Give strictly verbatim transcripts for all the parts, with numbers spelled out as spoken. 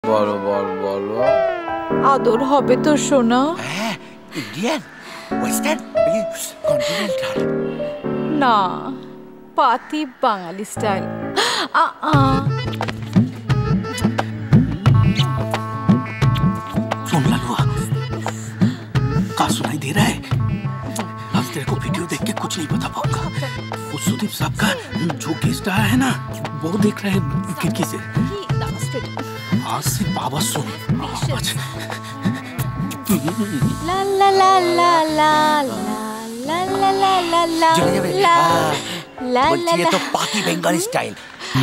বলো বল বলো আদর হবে তো সোনা? হ্যাঁ, ইন্ডিয়ান, ওয়েস্টার্ন, কন্টিনেন্টাল। না, পাতি বাঙালি স্টাইল। আ আ सुन ललुआ, क्या सुनाई दे रहा है? अब तेरे को वीडियो देख के कुछ नहीं बता पाऊंगा। वो सुदीप साहब का जो गेस्ट आया है ना, वो देख रहा है खिड़की से। आज से बाबा सुन आवाज। ला ला ला ला ला ला ला ला ला ला ला ला ला ये तो पाती Bengali style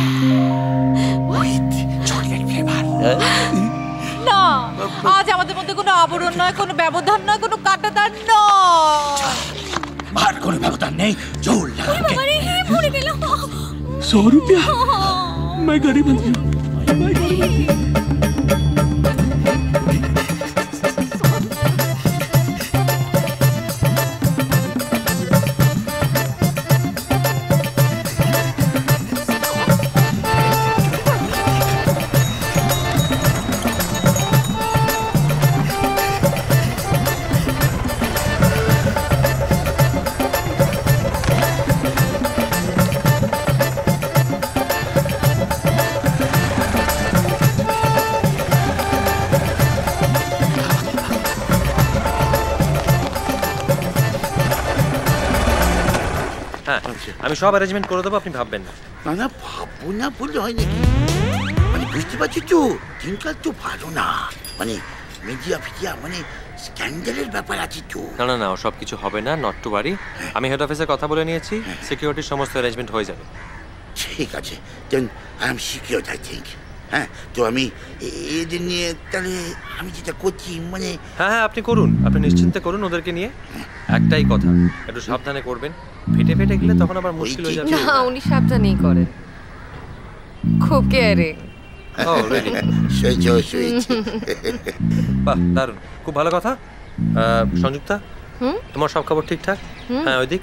with chocolate flavour. না, আজ আমাদের মধ্যে কোনো আবরণ নয়, কোনো ব্যবধান নয়, কোনো কাটাতার নয়। बाहर कोई व्यवधान नहीं, जोड़ लगा के। अरे ये भूल गया। सौ रुपया मैं गरीब आदमी हूँ, मैं गरीब आदमी हूँ। আমি সব অ্যারেঞ্জমেন্ট করে দেবো, আপনি ভাববেন না। না না, ভাববো না বললে হয় নাকি? মানে বুঝতে পারছি তো, দিনকাল তো ভালো না, মানে মিডিয়া ফিডিয়া মানে স্ক্যান্ডালের ব্যাপার আছে তো। না না না, সব কিছু হবে না, নট টু ওয়ারি। আমি হেড অফিসে কথা বলে নিয়েছি, সিকিউরিটির সমস্ত অ্যারেঞ্জমেন্ট হয়ে যাবে। ঠিক আছে, then I am secured I think. হ্যাঁ, তো আমি এদের নিয়ে তাহলে আমি যেটা করছি মানে। হ্যাঁ হ্যাঁ, আপনি করুন, আপনি নিশ্চিন্তে করুন ওদেরকে নিয়ে। একটাই কথা, একটু সাবধানে করবেন, ফেটে ফেটে গেলে তখন আবার মুশকিল হয়ে যাবে। না, উনি সাবধানেই করেন, খুব কেয়ারিং। ও রিয়েলি? সহ্য সহ্য। বাহ, দারুণ, খুব ভালো কথা। সংযুক্তা, তোমার সব খবর ঠিকঠাক? হ্যাঁ, ওইদিক।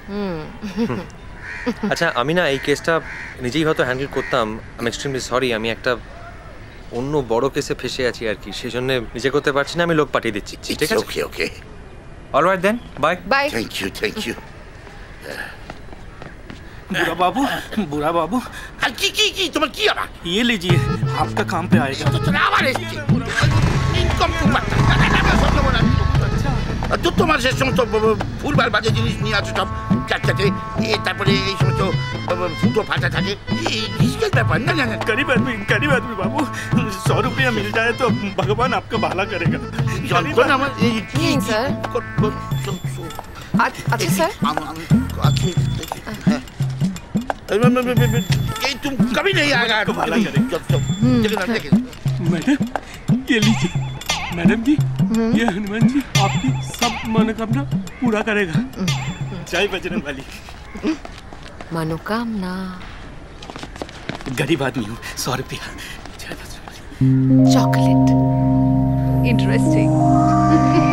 আচ্ছা, আমি না এই কেসটা নিজেই হয়তো হ্যান্ডেল করতাম। আই এম এক্সট্রিমলি সরি, আমি একটা অন্য বড় কেসে ফেসে আছি আর কি, সেই জন্য নিজে করতে পারছি না, আমি লোক পাঠিয়ে দিচ্ছি। ঠিক আছে? Okay okay, alright then, bye bye. Thank you thank you. बुरा बाबू, बुरा बाबू, আর কি কি কি তোমার কি আবার? ये लीजिए, आपका काम पे आएगा। তো তোরা আবার এসেছিস, ইনকাম টু পারতা। তো তোমার সে সমস্ত ফুলবার বাজে জিনিস নিয়ে আসো সব চারটাতে, তারপরে এই সমস্ত ফুটো ফাটা থাকে, এই ব্যাপার। না না না, गरीब आदमी, गरीब आदमी बाबू, सौ रुपया मिल जाए तो भगवान आपका भला करेगा। যন্ত্রণা আমার এই কি স্যার? আচ্ছা স্যার, আছে হ্যাঁ, এই তুমি কবি নেই আগে भला करेगा। দেখে मैडम, ये लीजिए। मैडम जी, ये हनुमान जी आपकी सब मनोकामना पूरा करेगा। जय बजरंग बली। मनोकामना। गरीब आदमी हूँ, सौ रुपया। जय बजरंग बली। Chocolate, interesting.